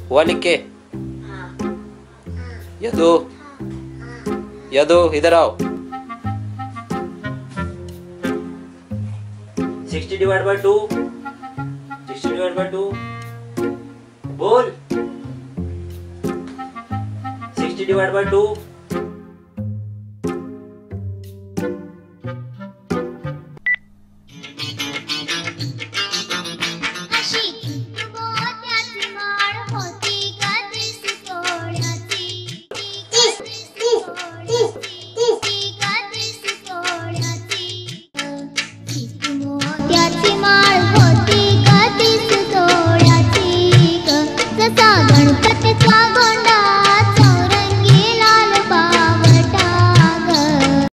हुआ लिख के। यदु यदु इधर आओ। 60 डिवाइड बाय 2, 60 डिवाइड बाय 2 बोल। 60 डिवाइड बाय 2 गणपती